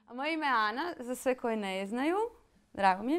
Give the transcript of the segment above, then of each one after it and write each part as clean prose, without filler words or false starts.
Moje ime je Ana, za sve koji ne znaju. Drago mi je.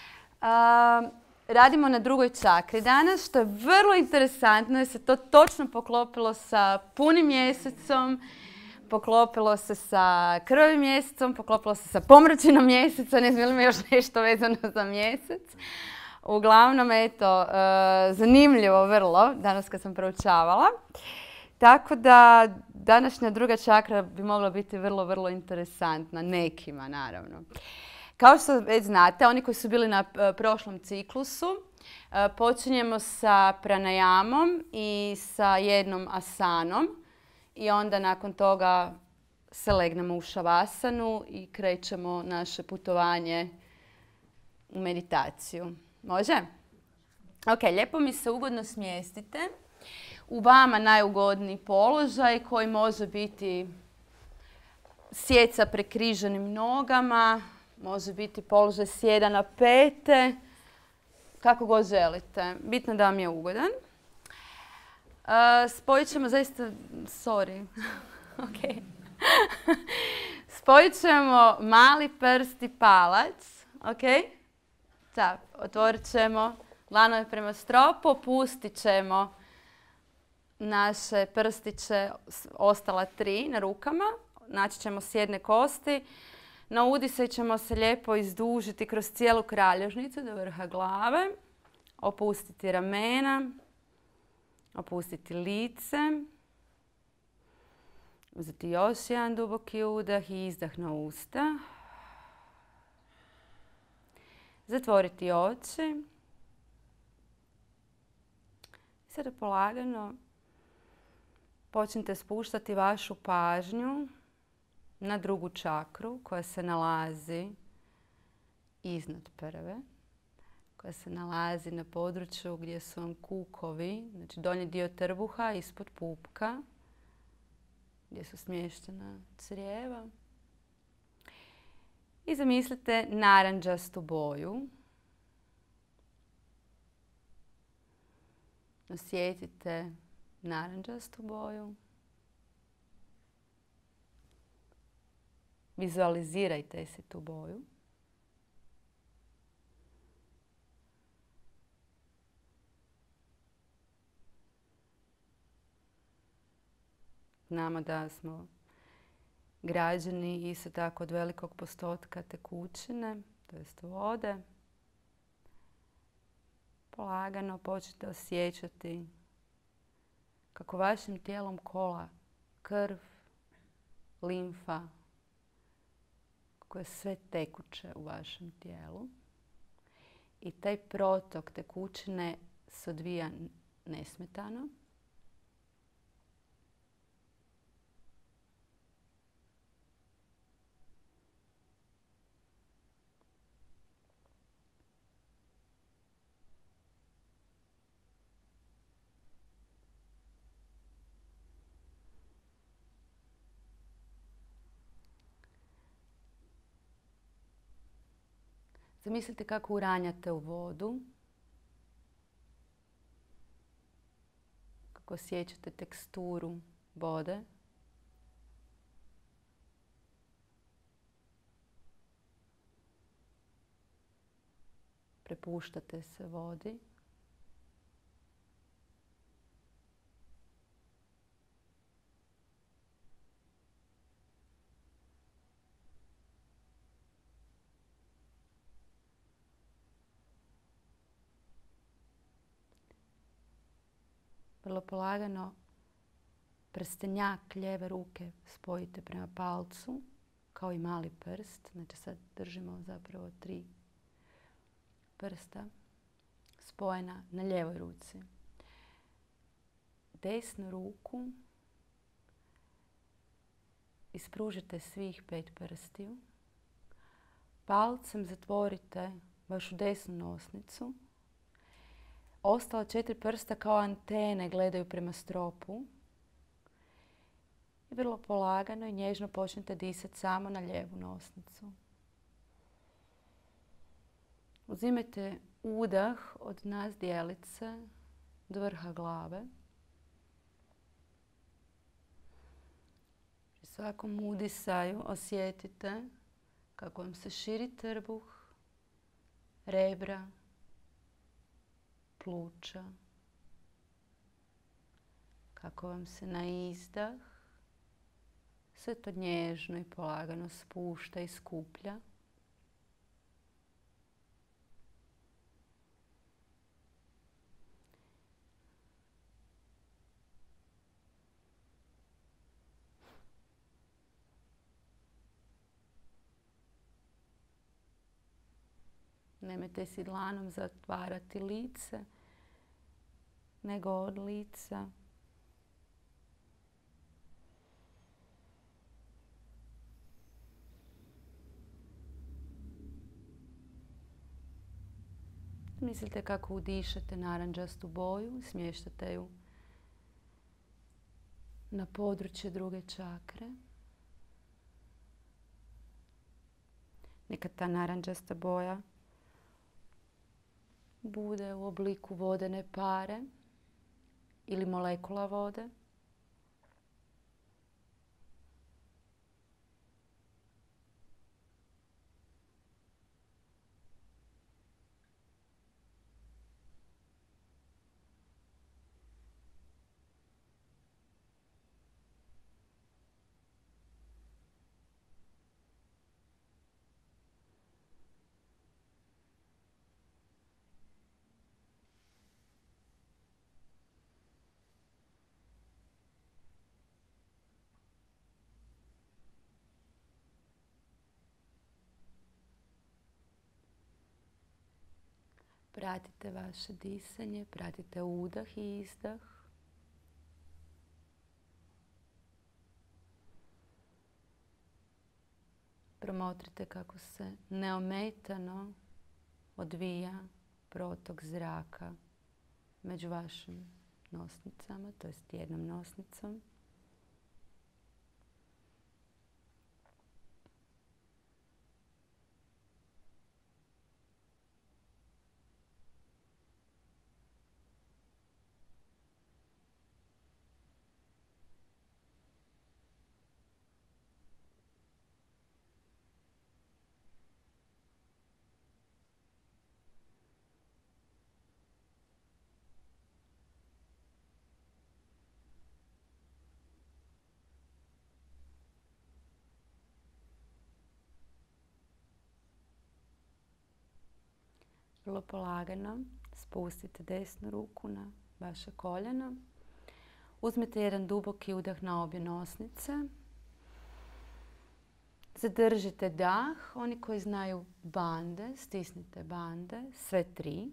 Radimo na drugoj čakri danas, što je vrlo interesantno jer se to točno poklopilo sa punim mjesecom, poklopilo se sa krvavim mjesecom, poklopilo se sa pomračinom mjeseca, ne znam li mi još nešto vezano za mjesec. Uglavnom, eto, zanimljivo vrlo, danas kad sam proučavala. Tako da današnja druga čakra bi mogla biti vrlo, vrlo interesantna, nekima naravno. Kao što već znate, oni koji su bili na prošlom ciklusu, počinjemo sa pranajamom i sa jednom asanom. I onda nakon toga se legnemo u šavasanu i krećemo naše putovanje u meditaciju. Može? Ok, lijepo mi se ugodno smjestite. U vama najugodniji položaj koji može biti sjed sa prekriženim nogama, može biti položaj sjeda na pete, kako god želite. Bitno da vam je ugodan. Spojit ćemo zaista, sorry, ok. Spojit ćemo mali prst i palac, ok. Tap, otvorit ćemo dlanove prema stropu, opustit ćemo naše prstiće, ostala 3 na rukama, naći ćemo sjedne kosti. Na udisaj ćemo se lijepo izdužiti kroz cijelu kralježnicu do vrha glave, opustiti ramena, opustiti lice, uzeti još jedan duboki udah i izdah na usta. Zatvoriti oči. Sada polagano počnite spuštati vašu pažnju na drugu čakru koja se nalazi iznad prve, koja se nalazi na području gdje su vam kukovi, znači donji dio trbuha ispod pupka, gdje su smještena crijeva. I zamislite narandžastu boju. Osjetite narandžastu boju. Vizualizirajte si tu boju. Znamo da smo građeni isto tako od velikog postotka tekućine, to jest vode. Polagano počnite osjećati kako vašim tijelom kola krv, limfa, kako je sve tekuće u vašem tijelu. I taj protok tekućine se odvija nesmetano. Zamislite kako uranjate u vodu, kako osjećate teksturu vode. Prepuštate se vodi. Vrlo polagano prstenjak lijeve ruke spojite prema palcu, kao i mali prst. Znači sad držimo zapravo 3 prsta spojena na lijevoj ruci. Desnu ruku ispružite svih 5 prstiju. Palcem zatvorite vašu desnu nosnicu. Ostala 4 prsta kao antene gledaju prema stropu. I vrlo polagano i nježno počnite disati samo na lijevu nosnicu. Uzimajte udah od nazdjelice do vrha glave. Pri svakom udisaju osjetite kako vam se širi trbuh, rebra, pluća. Kako vam se na izdah sve to nježno i polagano spušta i skuplja. Nemojte si dlanom zatvarati lice, nego od lica. Mislite kako udišete narančastu boju, smještate ju na područje druge čakre. Neka ta narančasta boja bude u obliku vodene pare ili molekula vode. Pratite vaše disanje, pratite udah i izdah. Promotrite kako se neometano odvija protok zraka među vašim nosnicama, to jest jednom nosnicom. Vrlo polagano spustite desnu ruku na vaše koljeno. Uzmite jedan duboki udah na obje nosnice. Zadržite dah. Oni koji znaju bande, stisnite bande, sve tri.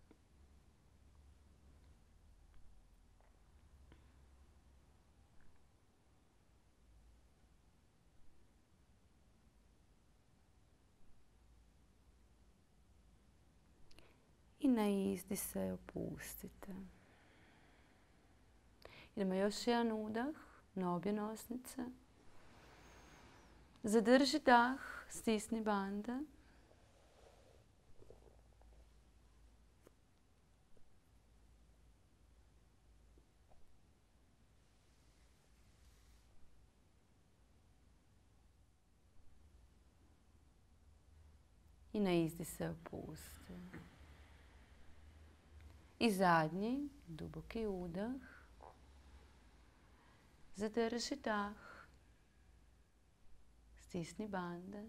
I na izdi se opustite. Idemo još jedan udah na obje nosnice. Zadrži dah, stisni bande. I na izdi se opusti. I zadnji, duboki udah. Zadrži dah. Stisni bande.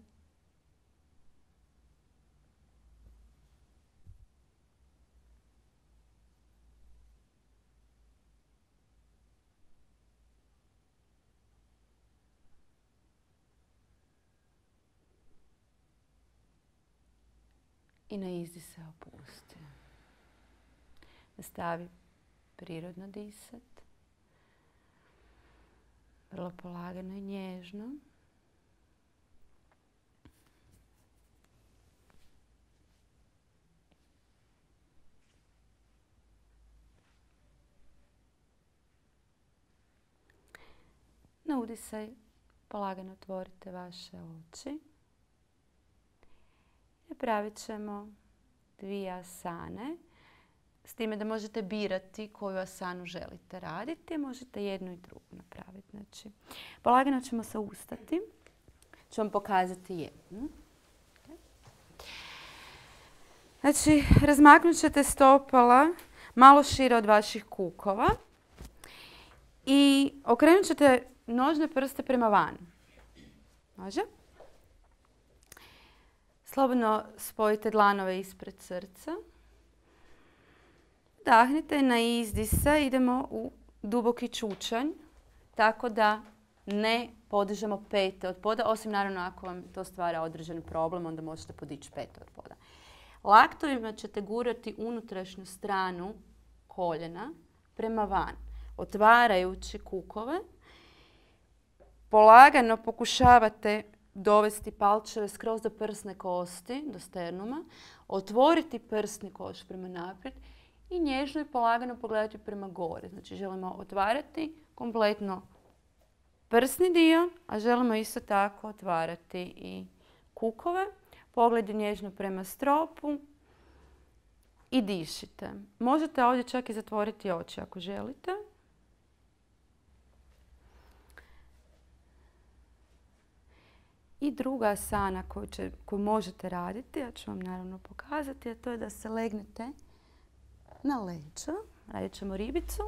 I na izdi se opusti. Nastavi prirodno disat. Vrlo polagano i nježno. Na udisaj polagano otvorite vaše oči. Napravit ćemo dvije asane. S time da možete birati koju asanu želite raditi. Možete jednu i drugu napraviti. Znači, polagano ćemo se ustati. Ću vam pokazati jednu. Znači, razmaknut ćete stopala malo šire od vaših kukova i okrenut ćete nožne prste prema van. Može? Slobodno spojite dlanove ispred srca. Dahnite, na izdise idemo u duboki čučanj, tako da ne podižemo pete od poda, osim naravno ako vam to stvara određen problem, onda možete podići pete od poda. Laktovima ćete gurati unutrašnju stranu koljena prema van, otvarajući kukove. Polagano pokušavate dovesti palčeve skroz do prsne kosti, do sternuma, otvoriti prsni koš prema naprijed i nježno i polagano pogledati prema gore. Znači želimo otvarati kompletno prsni dio, a želimo isto tako otvarati i kukove. Pogled je nježno prema stropu i dišite. Možete ovdje čak i zatvoriti oči ako želite. I druga asana koju možete raditi, ja ću vam naravno pokazati, a to je da se legnete na leđa. Radit ćemo ribicu.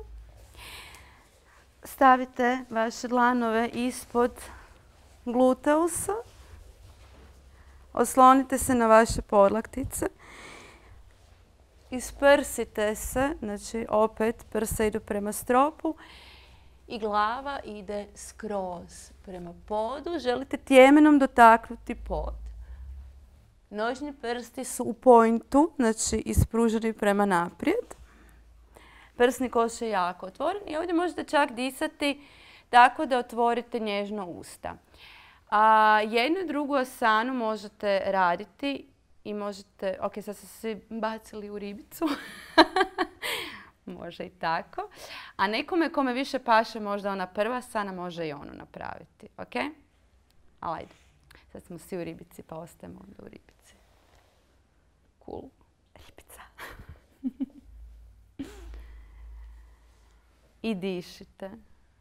Stavite vaše dlanove ispod gluteusa. Oslonite se na vaše podlaktice. Isprsite se, znači opet prsa idu prema stropu i glava ide skroz prema podu. Želite tjemenom dotaknuti pod. Nožni prsti su u pointu, znači ispruženi prema naprijed. Prsni koš je jako otvoren i ovdje možete čak disati tako da otvorite nježno usta. A jednu i drugu asanu možete raditi i možete, ok, sad ste se svi bacili u ribicu, može i tako. A nekome kome više paše možda ona prva asana može i onu napraviti, ok? Ali ajde, sad smo svi u ribici pa ostajemo onda u ribici. Cool, ribica. I dišite.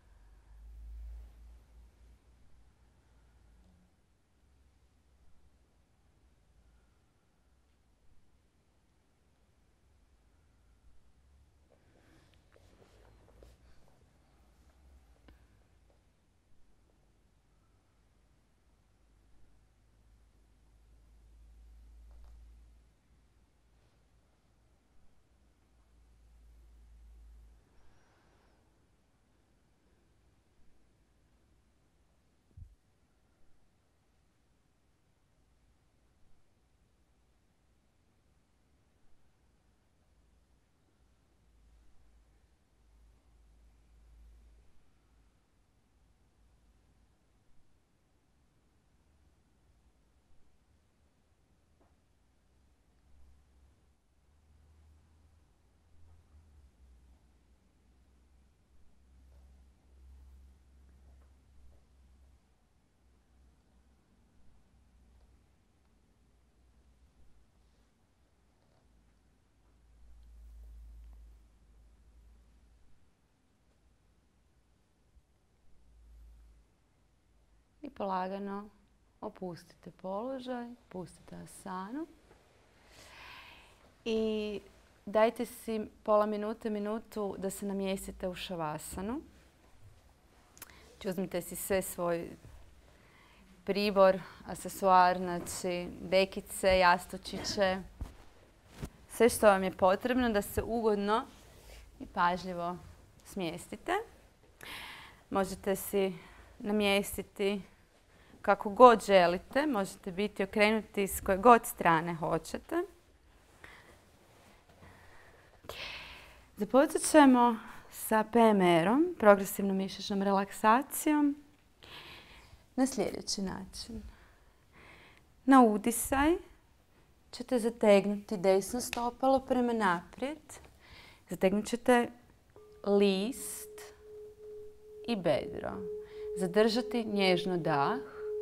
I polagano opustite položaj, pustite asanu. I dajte si pola minute, minutu da se namjestite u šavasanu. Uzmite si sve svoj pribor, aksesuar, znači dekice, jastučiće, sve što vam je potrebno da se ugodno i pažljivo smjestite. Možete si namjestiti kako god želite, možete biti okrenuti s koje god strane hoćete. Započet ćemo sa PMR-om, progresivnom mišićnom relaksacijom, na sljedeći način. Na udisaj ćete zategnuti desno stopalo prema naprijed. Zategnut ćete list i bedro. Zadržati nježno dah.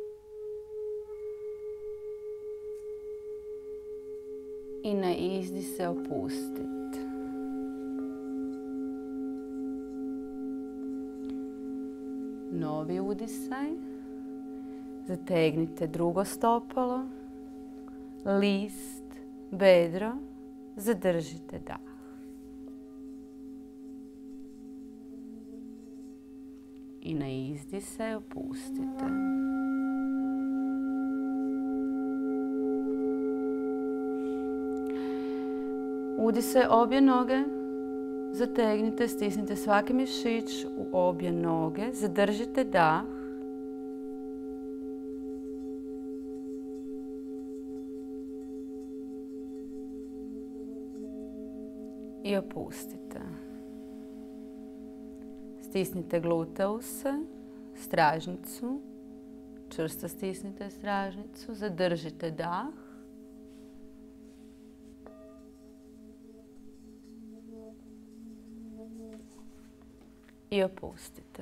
I na izdise opustiti. Novi udisaj. Zategnite drugo stopalo. list, bedro. Zadržite dah. I na izdisaj opustite. Udisaj obje noge. Zategnite, stisnite svaki mišić u obje noge. Zadržite dah. I opustite. Stisnite gluteuse, stražnicu. Čvrsto stisnite stražnicu. Zadržite dah. I opustite.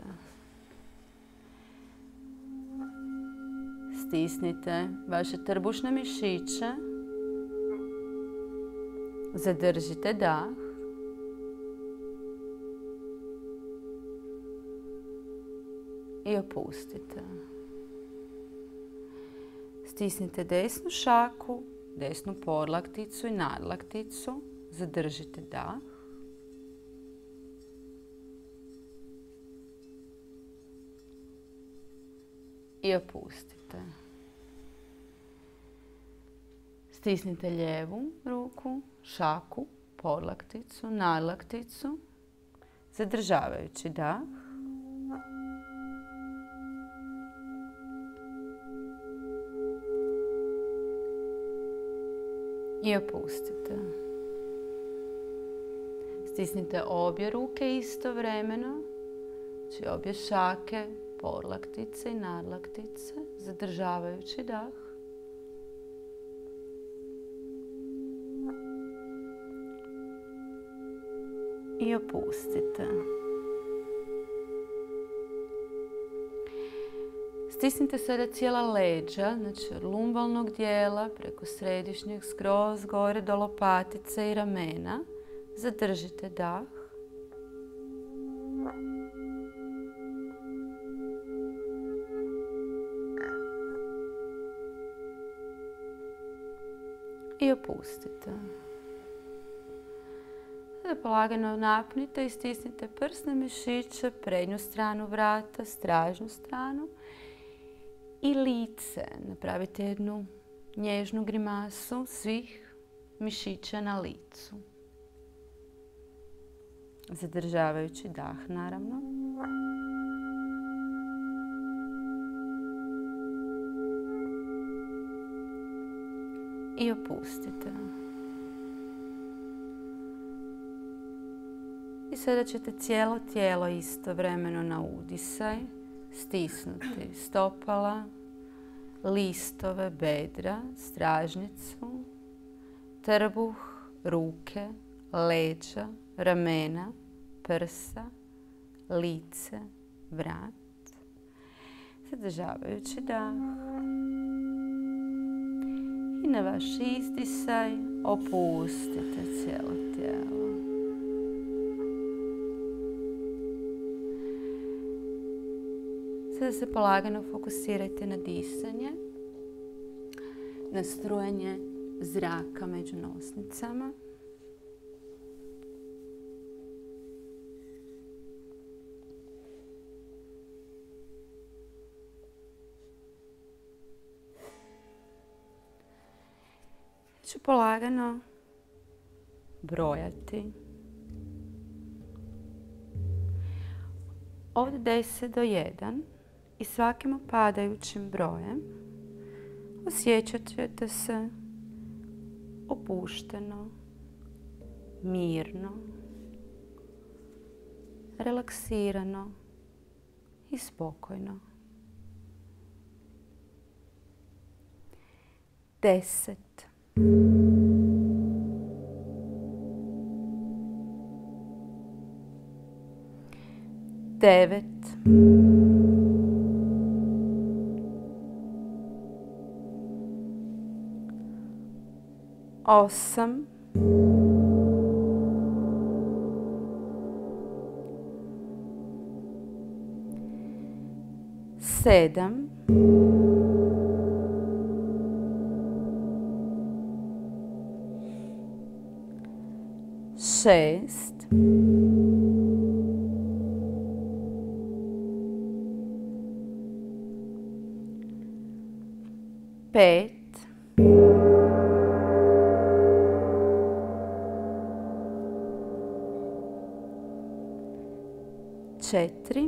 Stisnite vaše trbušne mišiće. Zadržite dah. I opustite. Stisnite desnu šaku, desnu podlakticu i nadlakticu. Zadržite dah. I opustite. Stisnite lijevu ruku, šaku, podlakticu, nadlakticu, zadržavajući dah. I opustite. Stisnite obje ruke istovremeno, znači obje šake, podlaktice i nadlaktice, zadržavajući dah. I opustite. Stisnite sada cijela leđa, znači od lumbalnog dijela preko središnjeg skroz gore do lopatice i ramena. Zadržite dah. I opustite. Sada polagano napnite i stisnite prsne mišiće, prednju stranu vrata, stražnju stranu i lice. Napravite jednu nježnu grimasu svih mišića na licu. Zadržavajući dah, naravno. I opustite. I sada ćete cijelo tijelo istovremeno na udisaj stisnuti stopala, listove, bedra, stražnicu, trbuh, ruke, leđa, ramena, prsa, lice, vrat. Zadržavajući dah. I na vaš izdisaj opustite cijelo tijelo. Sada se polagano fokusirajte na disanje, na strujanje zraka među nosnicama. Ću polagano brojati od 10 do 1 i svakim opadajućim brojem osjećat ćete se opušteno, mirno, relaksirano i spokojno. 10. 9. 8. 7. 6, 5, 4,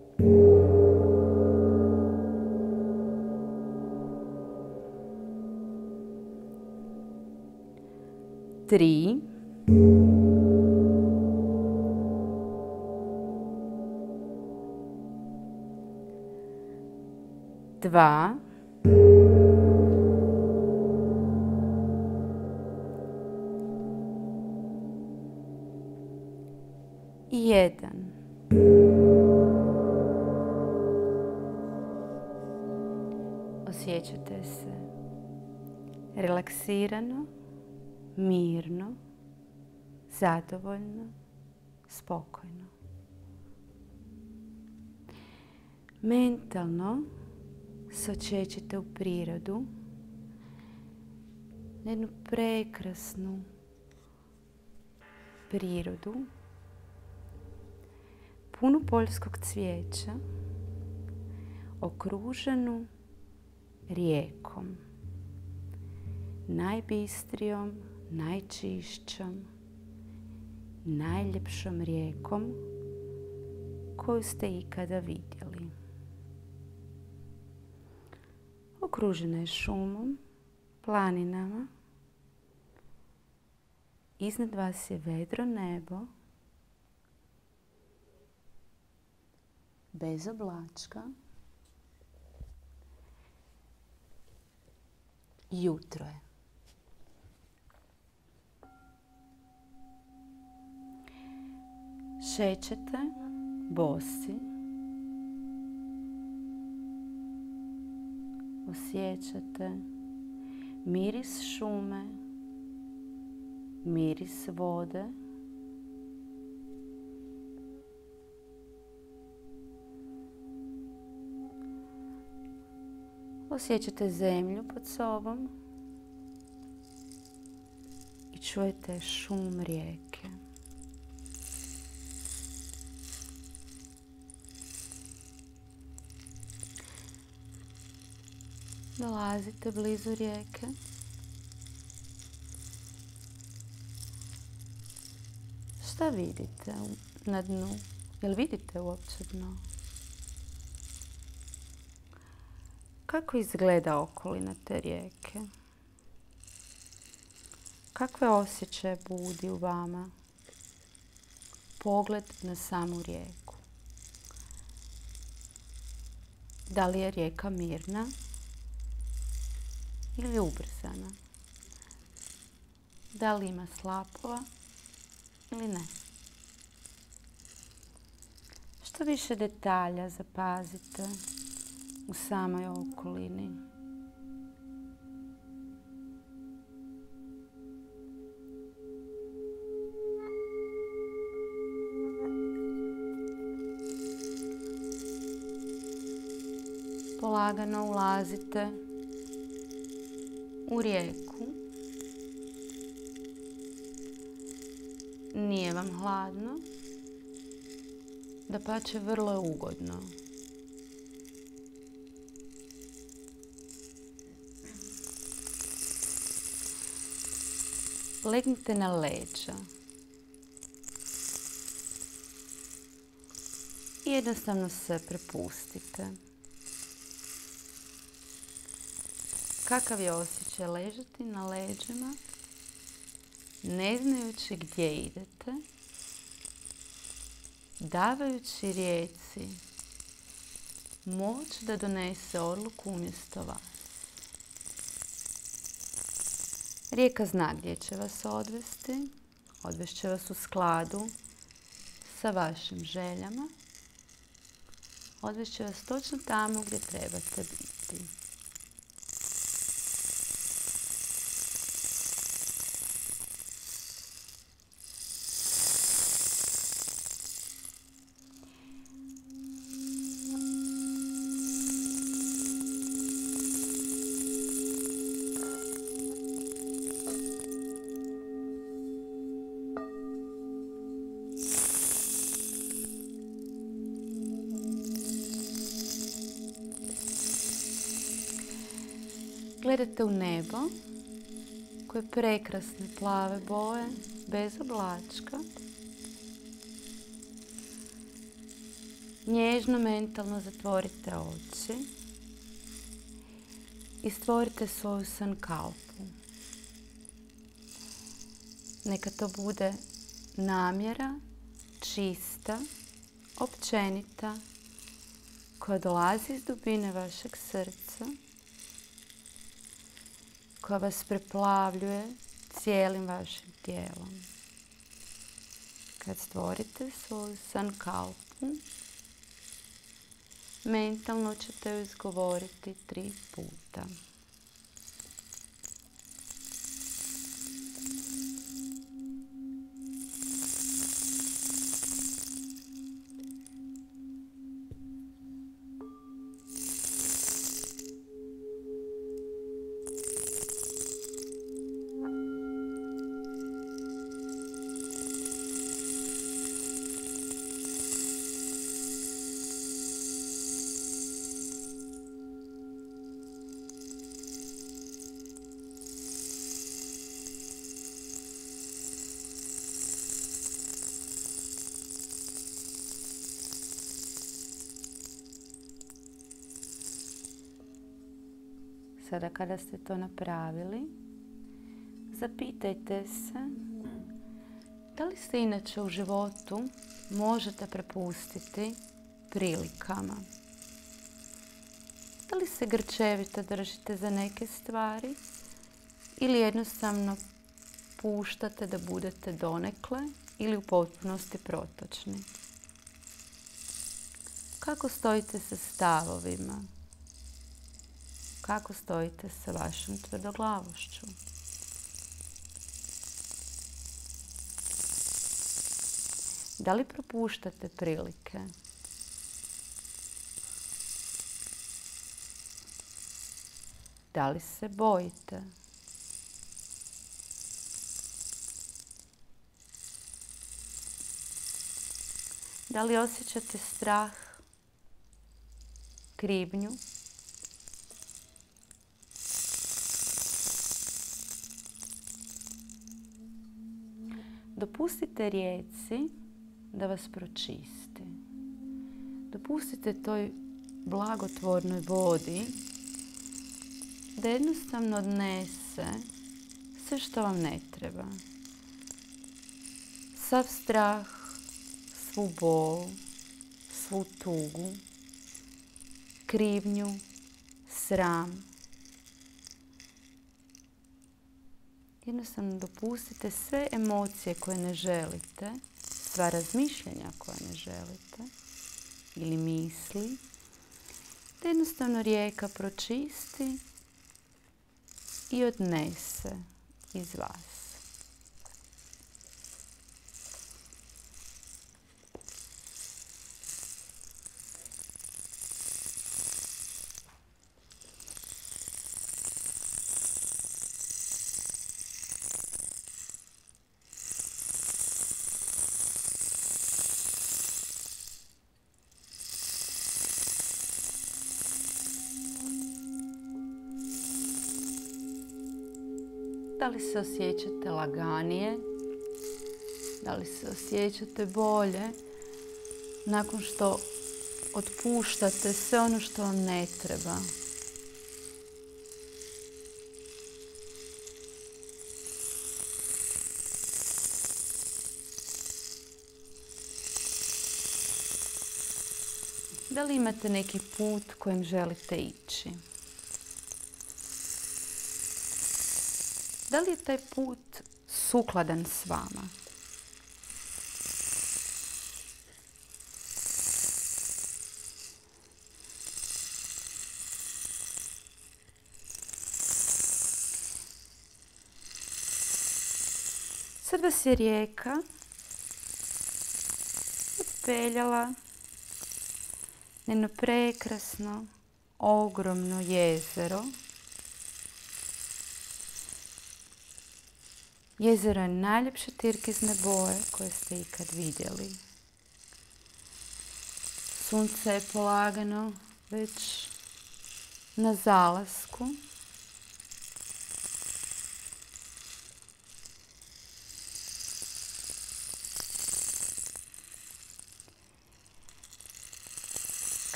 3, 2, 1. Osjećate se relaksirano, mirno, zadovoljno, spokojno. Mentalno se odsjećate u prirodu, na jednu prekrasnu prirodu, punu poljskog cvijeća, okruženu rijekom. Najbistrijom, najčišćom, najljepšom rijekom koju ste ikada vidjeli. Okružena je šumom, planinama. Iznad vas je vedro nebo, bez oblačka. Jutro je. Šećete bosi. Osjećate miris šume, miris vode. Osjećate zemlju pod sobom i čujete šum rijeke. Dolazite blizu rijeke. Šta vidite na dnu? Jel vidite uopće dno? Kako izgleda okolina te rijeke? Kakve osjećaje budi u vama pogled na samu rijeku? Da li je rijeka mirna ili ubrzana? Da li ima slapova ili ne? Što više detalja zapazite u samoj okolini. Polagano ulazite u rijeku. Nije vam hladno, dapače vrlo je ugodno. Legnite na leđa i jednostavno se prepustite. Kakav je osjećaj ležati na leđima, ne znajući gdje idete, davajući rijeci moć da donese odluku umjesto vas. Rijeka zna gdje će vas odvesti, odvest će vas u skladu sa vašim željama, odvest će vas točno tamo gdje trebate biti. gledate u nebo koje je prekrasne plave boje, bez oblačka. Nježno mentalno zatvorite oči i stvorite svoju sankalpu. Neka to bude namjera, čista, općenita, koja dolazi iz dubine vašeg srca, koja vas preplavljuje cijelim vašim tijelom. Kad stvorite svoju sankalpu, mentalno ćete ju izgovoriti 3 puta. Sada kada ste to napravili, zapitajte se da li se inače u životu možete prepustiti prilikama. Da li se grčevito držite za neke stvari ili jednostavno puštate da budete donekle ili u potpunosti protočni. Kako stojite sa stavovima? Kako stojite sa vašom tvrdoglavošću? Da li propuštate prilike? Da li se bojite? Da li osjećate strah, krivnju? Dopustite rijeci da vas pročisti. Dopustite toj blagotvornoj vodi da jednostavno odnese sve što vam ne treba. Sav strah, svu bol, svu tugu, krivnju, sram. Jednostavno dopustite sve emocije koje ne želite, sva razmišljanja koje ne želite ili misli, da jednostavno rijeka pročisti i odnese iz vas. Da li se osjećate laganije? Da li se osjećate bolje nakon što otpuštate sve ono što vam ne treba? Da li imate neki put kojim želite ići? Da li je taj put sukladan s vama? Sad vas je rijeka odpeljala na jedno prekrasno, ogromno jezero. Jezero je najljepše turkizne boje koje ste ikad vidjeli. Sunce je polagano već na zalasku.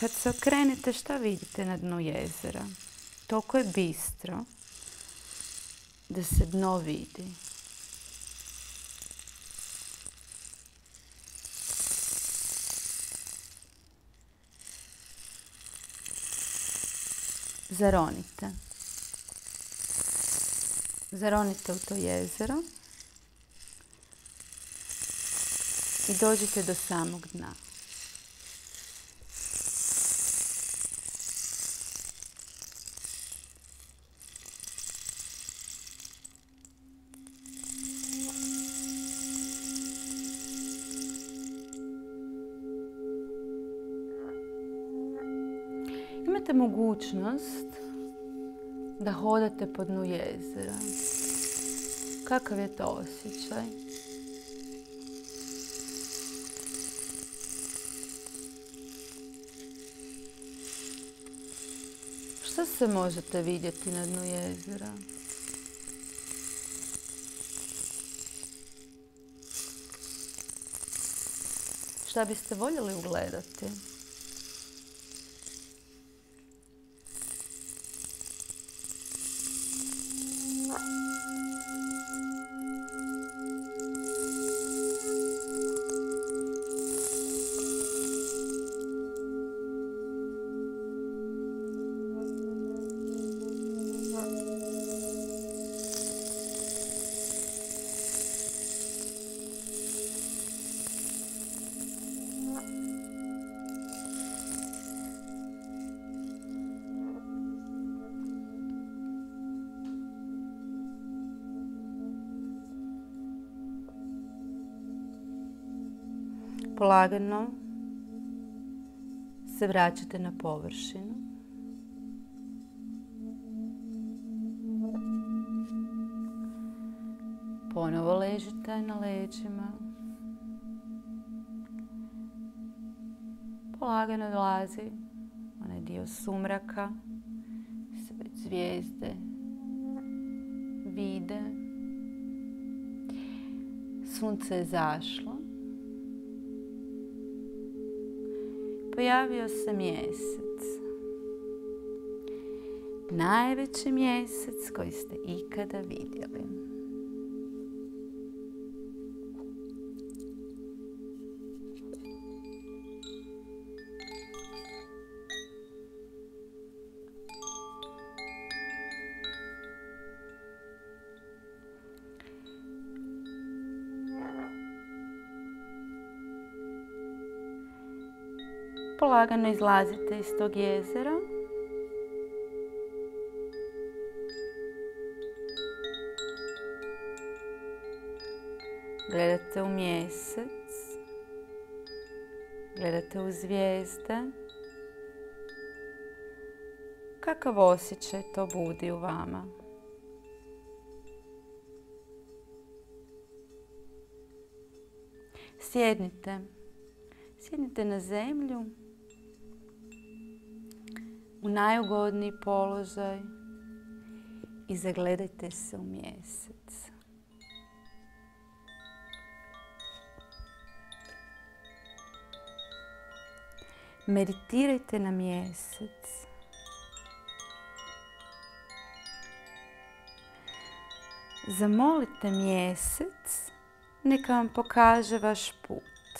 Kad se okrenete, šta vidite na dnu jezera? Toliko je bistro da se dno vidi. Zaronite. Zaronite u to jezero i dođite do samog dna. Imate mogućnost da hodate po dnu jezera. Kakav je to osjećaj? Što se možete vidjeti na dnu jezera? Šta biste voljeli ugledati? Polagano se vraćate na površinu. Ponovo ležite na leđima. Polagano dolazi onaj dio sumraka, se već zvijezde vide. Sunce je zašlo. Pojavio se mjesec. Najveći mjesec koji ste ikada vidjeli. Polagano izlazite iz tog jezera. Gledate u mjesec. Gledate u zvijezde. Kakav osjećaj to budi u vama? Sjednite. Sjednite na zemlju. U najugodniji položaj i zagledajte se u mjesec. Meditirajte na mjesec. Zamolite mjesec neka vam pokaže vaš put.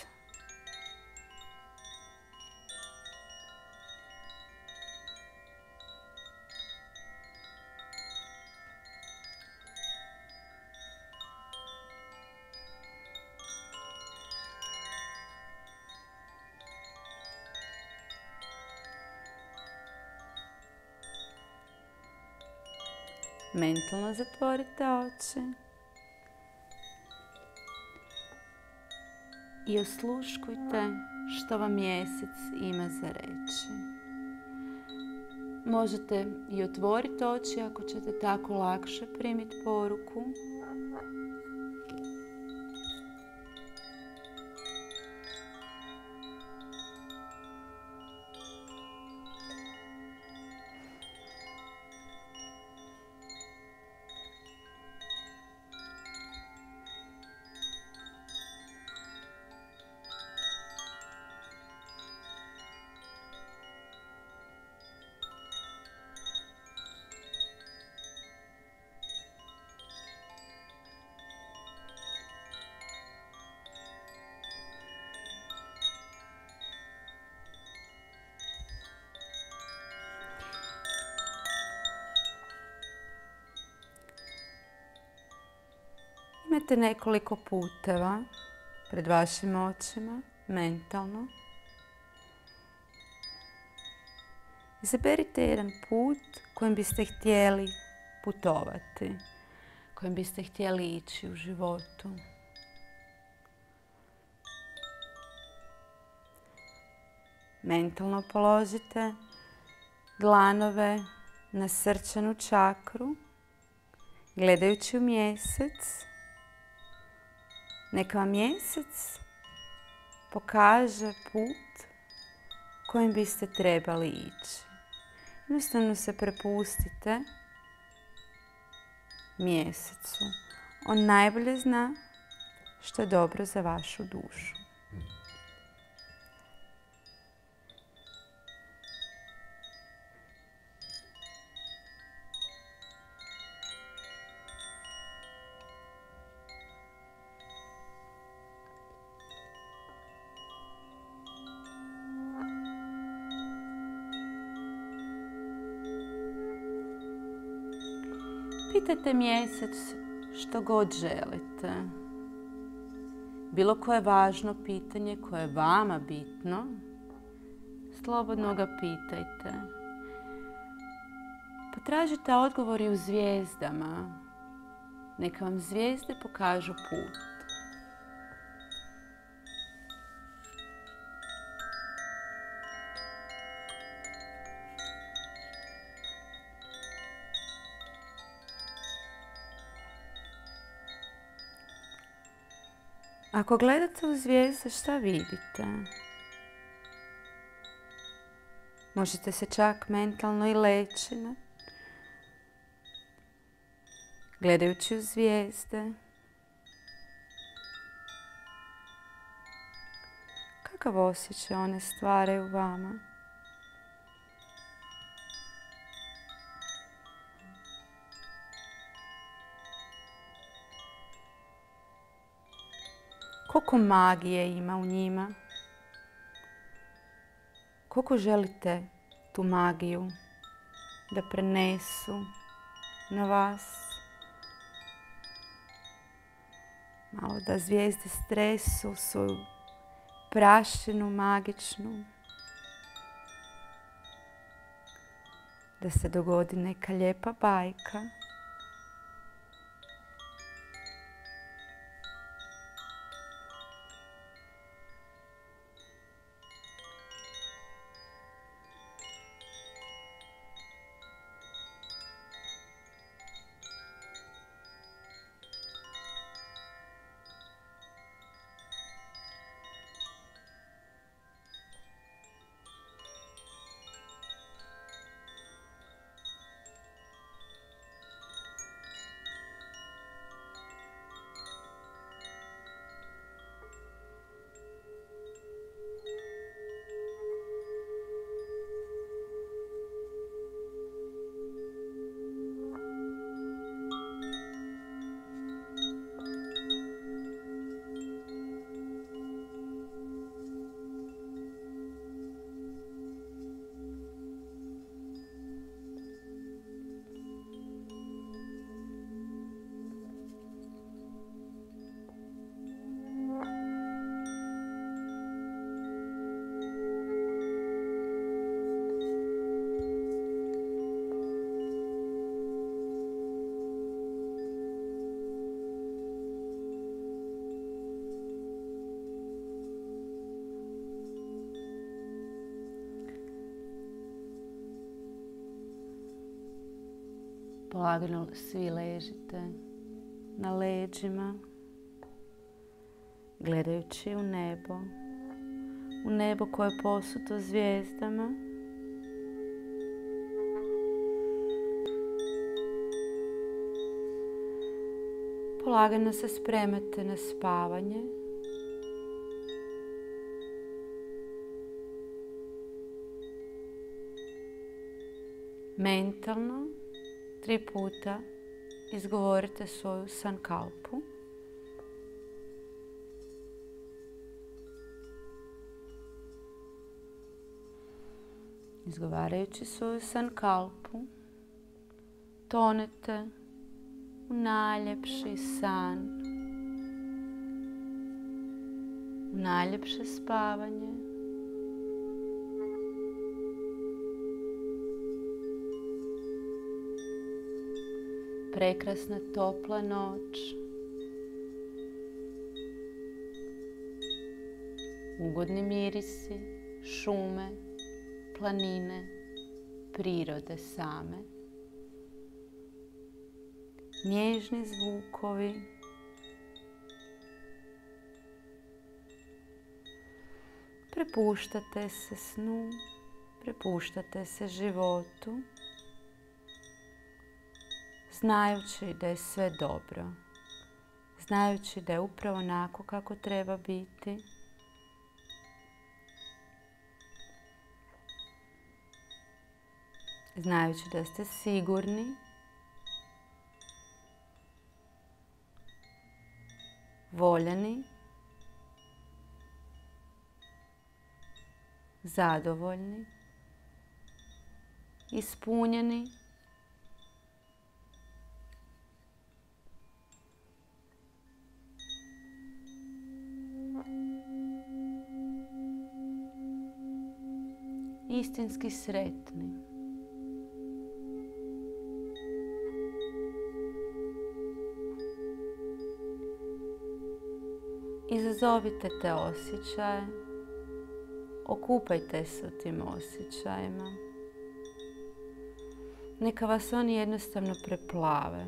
Mentalno zatvorite oči i osluškujte što vam mjesec ima za reći. Možete i otvoriti oči ako ćete tako lakše primiti poruku. Uzmete nekoliko puteva pred vašim očima, mentalno. Izaberite jedan put kojim biste htjeli putovati, kojim biste htjeli ići u životu. Mentalno položite dlanove na srčanu čakru, gledajući u mjesec. Neka vam mjesec pokaže put kojim biste trebali ići. Jednostavno se prepustite mjesecu. On najbolje zna što je dobro za vašu dušu. Pitajte mjesec što god želite. Bilo koje važno pitanje koje je vama bitno, slobodno ga pitajte. Potražite odgovor i u zvijezdama. Neka vam zvijezde pokažu put. Ako gledate u zvijezde, šta vidite? Možete se čak mentalno i leći, gledajući u zvijezde. Kakav osjećaj one stvaraju u vama? Koliko magije ima u njima? Koliko želite tu magiju da prenesu na vas? Malo da zvijezde stresu svoju prašinu magičnu. Da se dogodi neka lijepa bajka. Polagano svi ležite na leđima, gledajući u nebo. U nebo koje je posuto zvijezdama. Polagano se spremate na spavanje. Mentalno 3 puta izgovorite svoju sankalpu. Izgovarajući svoju sankalpu, tonete u najljepši san u najljepše spavanje. Prekrasna topla noć. Ugodni mirisi, šume, planine, prirode same. Nježni zvukovi. Prepuštate se snu, prepuštate se životu, znajući da je sve dobro, znajući da je upravo onako kako treba biti. Znajući da ste sigurni, voljeni, zadovoljni, ispunjeni. Istinski sretni. Izazovite te osjećaje, okupajte se u tim osjećajima. Neka vas oni jednostavno preplave.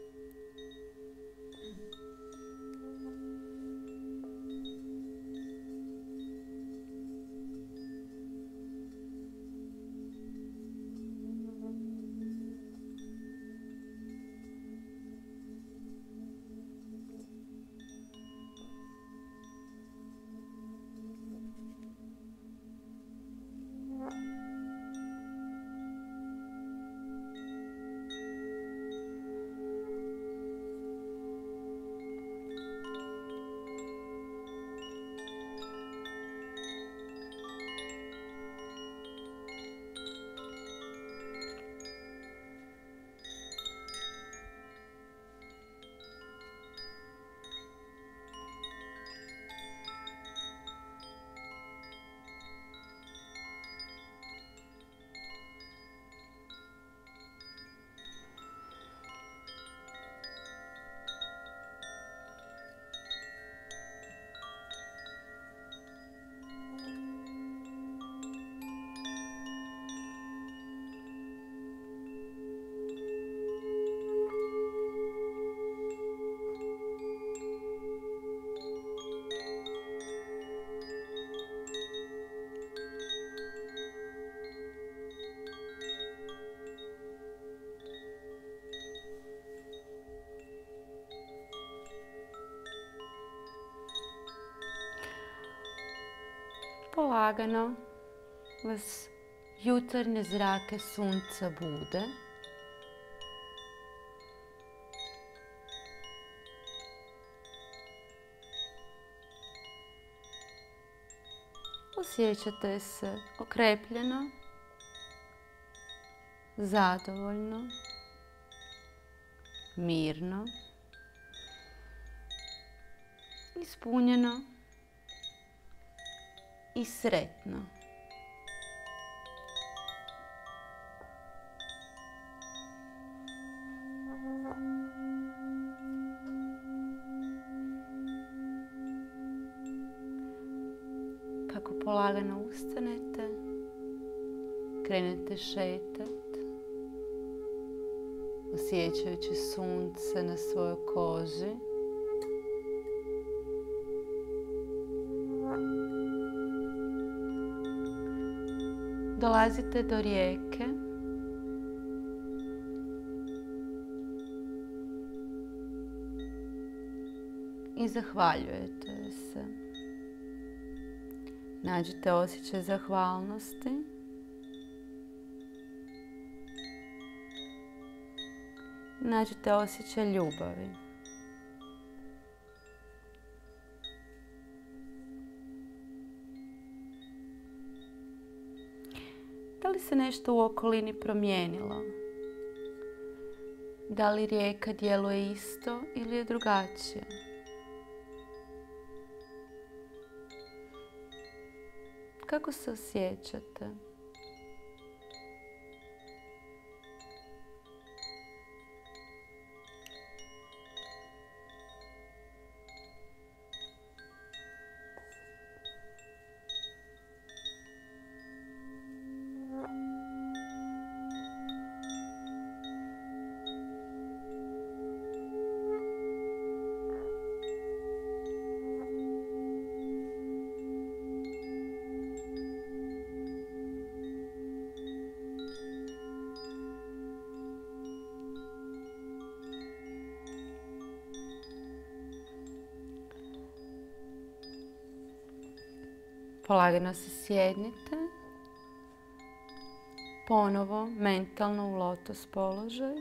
Polagano vas jutarnje zrake sunca bude. Osjećate se okrepljeno, zadovoljno, mirno, ispunjeno i sretno. Kako polagano ustanete, krenete šetat, osjećajući sunce na svojoj koži. Dolazite do rijeke. I zahvaljujete se. Nađite osjećaj zahvalnosti. Nađite osjećaj ljubavi. Da li se nešto u okolini promijenilo? Da li rijeka djeluje isto ili je drugačije? Kako se osjećate? Polagano se sjednite, ponovo mentalno u lotos položaj.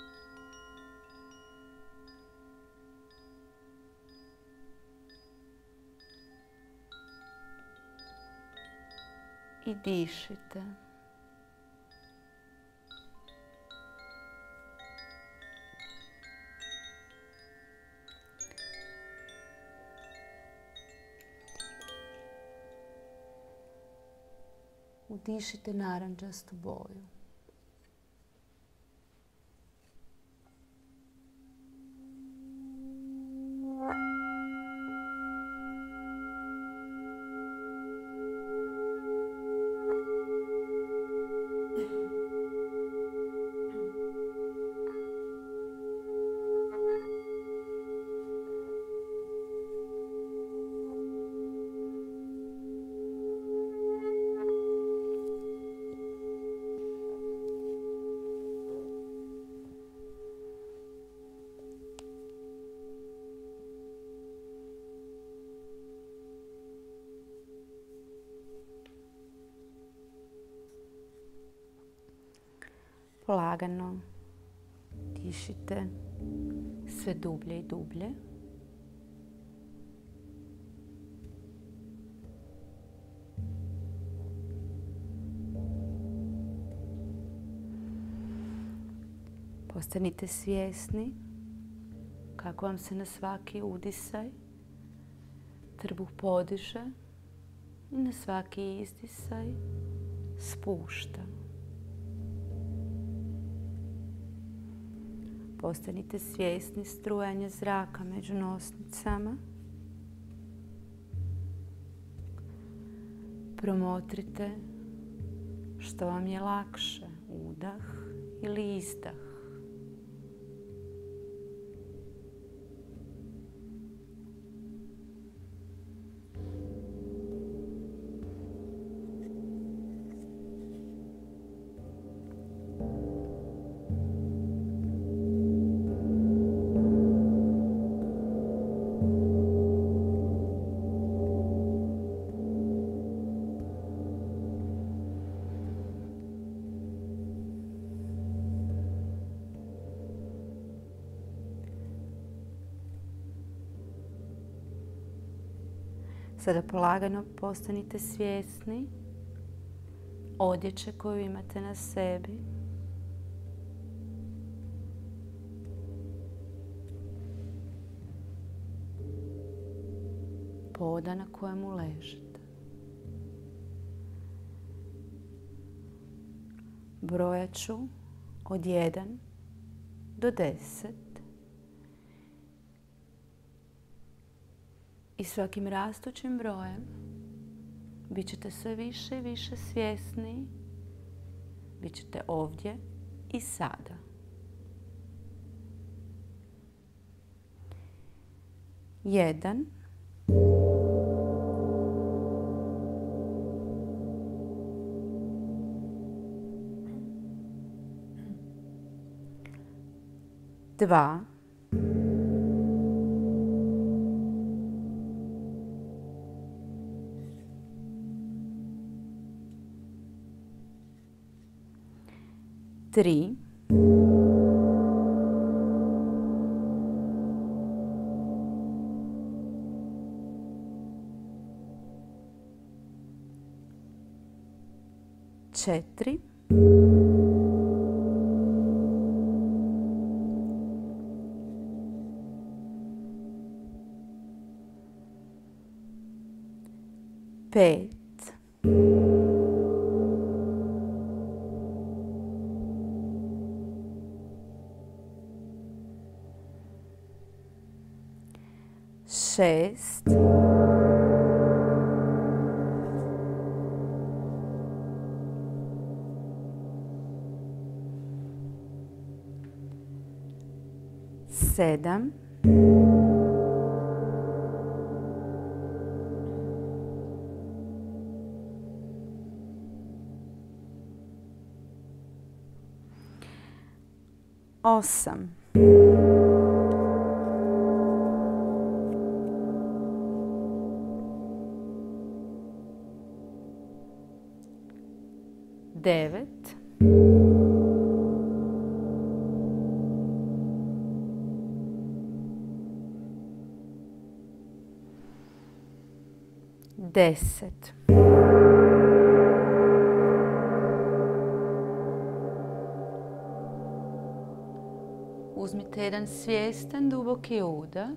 I dišite. Udišite narančastu boju. Polagano dišite sve dublje i dublje. Postanite svjesni kako vam se na svaki udisaj trbuh podiže i na svaki izdisaj spušta. Postanite svjesni strujanja zraka među nosnicama. Promotrite što vam je lakše, udah ili izdah. Sada polagano postanite svjesni odjeće koju imate na sebi. Poda na kojemu ležite. Brojat ću od 1 do 10. I svakim rastućim brojem bit ćete sve više i više svjesni. Bit ćete ovdje i sada. 1. 2. 3. 4. 5. Šest. Sedam. Osam. Devet. 10. Uzmite jedan svjestan, duboki udah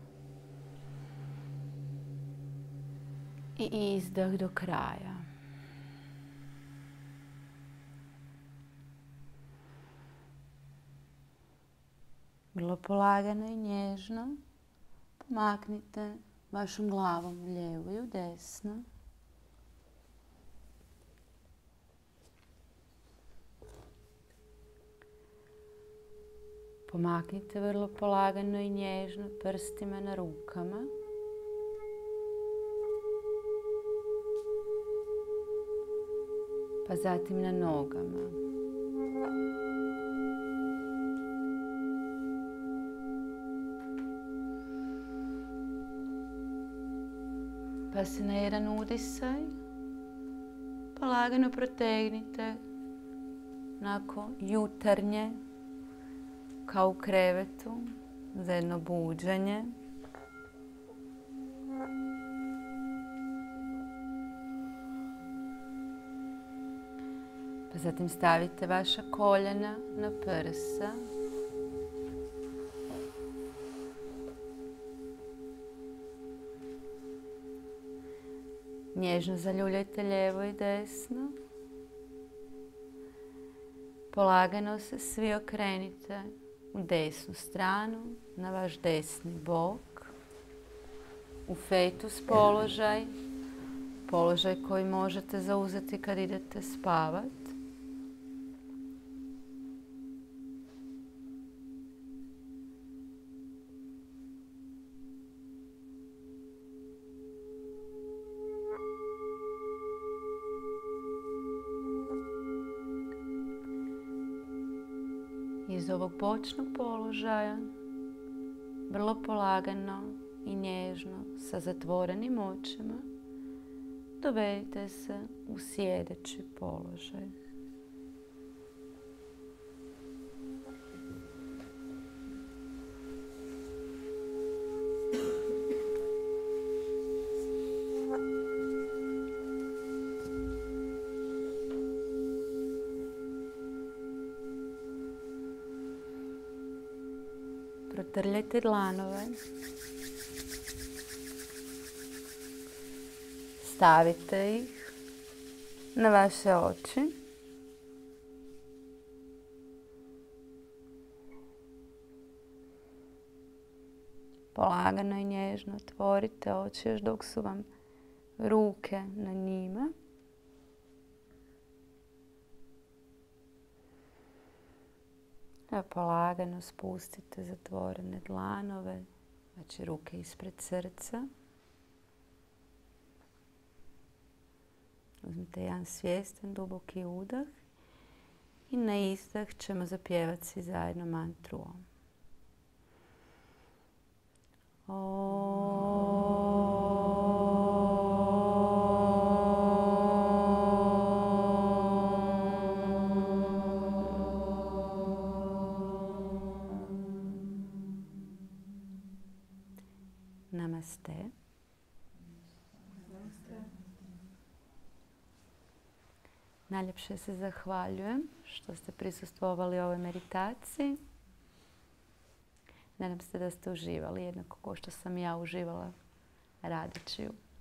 i izdah do kraja. Vrlo polagano i nježno pomaknite vašom glavom u lijevu i u desno. Pomaknite vrlo polagano i nježno prstima na rukama. Pa zatim na nogama. Pa se na jedan udisaj polagano protegnite onako jutarnje, kao u krevetu, za jedno buđenje. Pa zatim stavite vaša koljena na prsa. Nježno zaljuljajte lijevo i desno. Polagano se svi okrenite u desnu stranu, na vaš desni bok. U fetus položaj, položaj koji možete zauzeti kad idete spavat. Iz ovog bočnog položaja, vrlo polagano i nježno, sa zatvorenim očima, dovedite se u sjedeći položaj. Protrljajte dlanove. Stavite ih na vaše oči. Polagano i nježno otvorite oči još dok su vam ruke na njima. Polagano spustite zatvorene dlanove, znači ruke ispred srca. Uzmite jedan svjestan, duboki udah i na izdah ćemo zapjevati svi zajedno mantru Om. Namaste. Najljepše se zahvaljujem što ste prisustvovali ovoj meditaciji. Nadam se da ste uživali jednako kao što sam ja uživala radeći ju.